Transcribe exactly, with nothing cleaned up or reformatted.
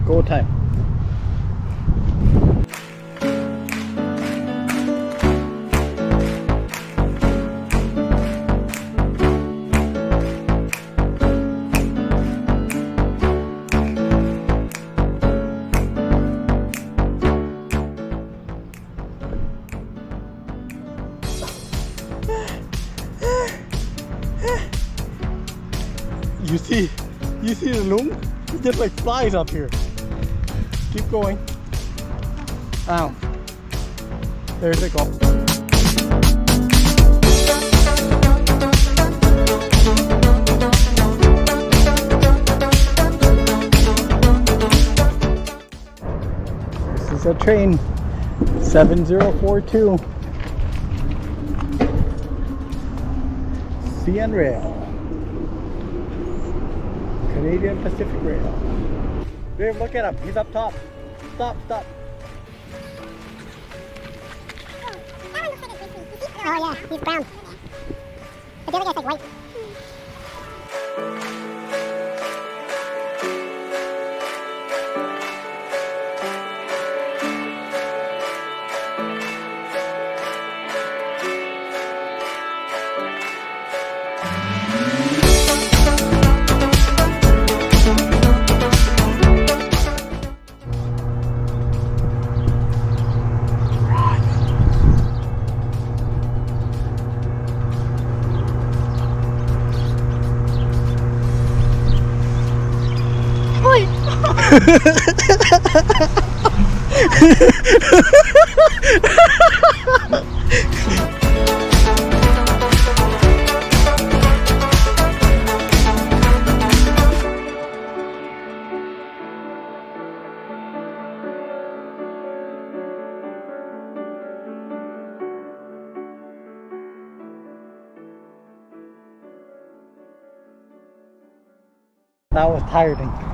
go time. You see, you see the loom? It's just like flies up here. Keep going. Ow. There they go. This is a train. seven zero four two. C N Rail. Canadian Pacific Rail. Dave, look at him. He's up top. Stop, stop. Oh yeah, he's brown. But the other guy's like white. That was tiring.